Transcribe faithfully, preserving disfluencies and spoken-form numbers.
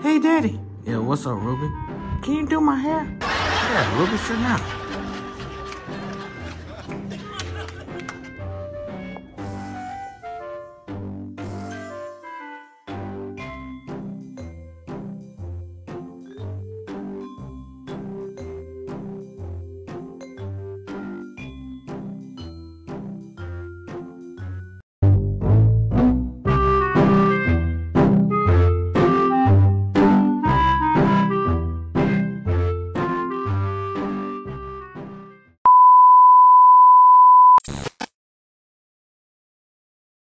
Hey, Daddy. Yeah, what's up, Ruby? Can you do my hair? Yeah, Ruby, sit down.